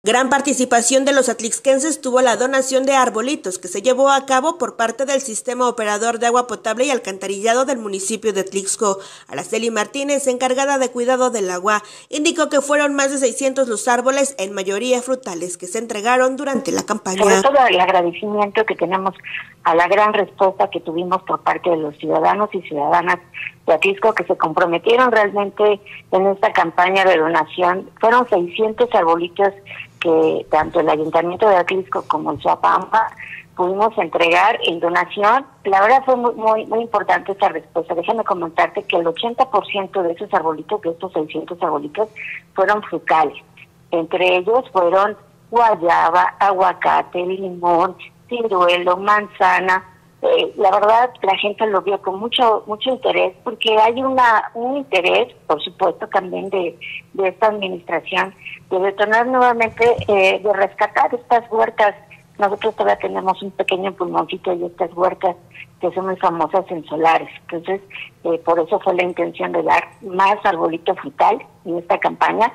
Gran participación de los atlixquenses tuvo la donación de arbolitos que se llevó a cabo por parte del Sistema Operador de Agua Potable y Alcantarillado del municipio de Atlixco. Araceli Martínez, encargada de cuidado del agua, indicó que fueron más de 600 los árboles, en mayoría frutales, que se entregaron durante la campaña. Sobre todo el agradecimiento que tenemos a la gran respuesta que tuvimos por parte de los ciudadanos y ciudadanas de Atlixco que se comprometieron realmente en esta campaña de donación. Fueron 600 arbolitos que tanto el Ayuntamiento de Atlixco como el Suapampa pudimos entregar en donación. La verdad fue muy importante esta respuesta. Déjame comentarte que el 80% de esos arbolitos, de estos 600 arbolitos, fueron frutales. Entre ellos fueron guayaba, aguacate, limón, ciruelo, manzana. La verdad, la gente lo vio con mucho interés, porque hay un interés, por supuesto, también de esta administración, de detonar nuevamente, de rescatar estas huertas. Nosotros todavía tenemos un pequeño pulmoncito de estas huertas que son muy famosas en solares. Entonces, por eso fue la intención de dar más arbolito frutal en esta campaña.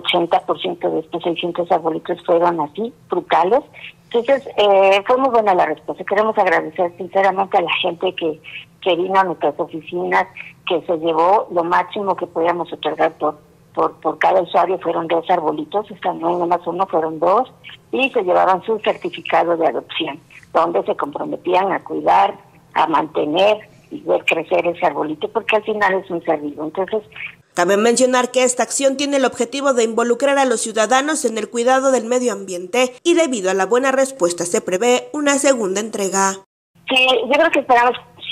80% de estos 600 arbolitos fueron así, frutales. Entonces, fue muy buena la respuesta. Queremos agradecer sinceramente a la gente que vino a nuestras oficinas, que se llevó lo máximo que podíamos otorgar por cada usuario. Fueron 2 arbolitos, no hay nomás uno, fueron 2, y se llevaban su certificado de adopción, donde se comprometían a cuidar, a mantener y ver crecer ese arbolito, porque al final es un ser vivo. Entonces, cabe mencionar que esta acción tiene el objetivo de involucrar a los ciudadanos en el cuidado del medio ambiente y debido a la buena respuesta se prevé una segunda entrega. Sí, yo creo que esperamos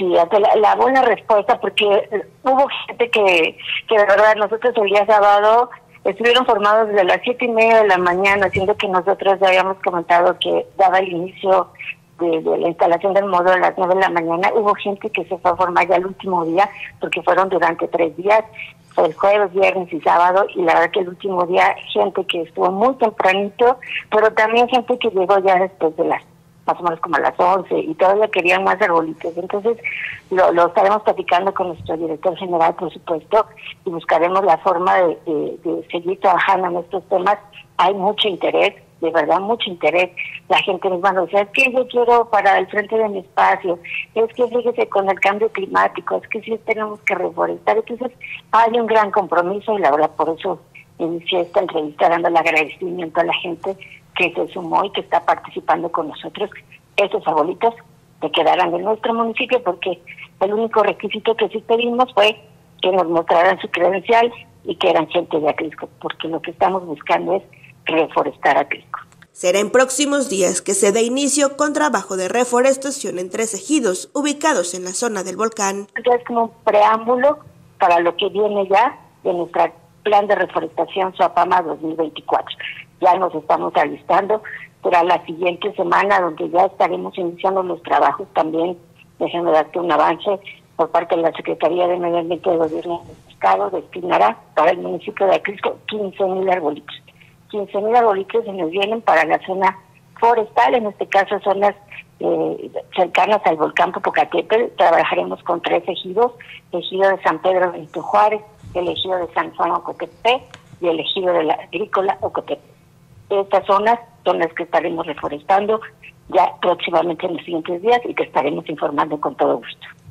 la buena respuesta, porque hubo gente que de verdad nosotros el día sábado estuvieron formados desde las 7:30 de la mañana, siendo que nosotros ya habíamos comentado que daba el inicio de la instalación del módulo a las 9 de la mañana. Hubo gente que se fue a formar ya el último día, porque fueron durante 3 días, el jueves, viernes y sábado, y la verdad que el último día gente que estuvo muy tempranito, pero también gente que llegó ya después de las, más o menos como a las 11, y todavía querían más arbolitos. Entonces lo estaremos platicando con nuestro director general, por supuesto, y buscaremos la forma de seguir trabajando en estos temas. Hay mucho interés, de verdad mucho interés. La gente nos manda, es que yo quiero para el frente de mi espacio, es que fíjese con el cambio climático, es que sí tenemos que reforestar. Entonces hay un gran compromiso, y la verdad por eso inicié esta entrevista dando el agradecimiento a la gente que se sumó y que está participando con nosotros. Estos arbolitos se quedarán en nuestro municipio, porque el único requisito que sí pedimos fue que nos mostraran su credencial y que eran gente de Atlixco, porque lo que estamos buscando es reforestar Atlixco. Será en próximos días que se dé inicio con trabajo de reforestación en 3 ejidos ubicados en la zona del volcán. Entonces, como un preámbulo para lo que viene ya de nuestro plan de reforestación Suapama 2024. Ya nos estamos alistando para la siguiente semana, donde ya estaremos iniciando los trabajos también. Déjenme darte un avance por parte de la Secretaría de Medio Ambiente del Gobierno del Estado. Destinará para el municipio de Atlixco 15,000 arbolitos. 15,000 arbolitos se nos vienen para la zona forestal, en este caso zonas cercanas al volcán Popocatépetl. Trabajaremos con 3 ejidos: el ejido de San Pedro Benito Juárez, el ejido de San Juan Ocotepec y el ejido de la Agrícola Ocotepec. Estas zonas son las que estaremos reforestando ya próximamente en los siguientes días y que estaremos informando con todo gusto.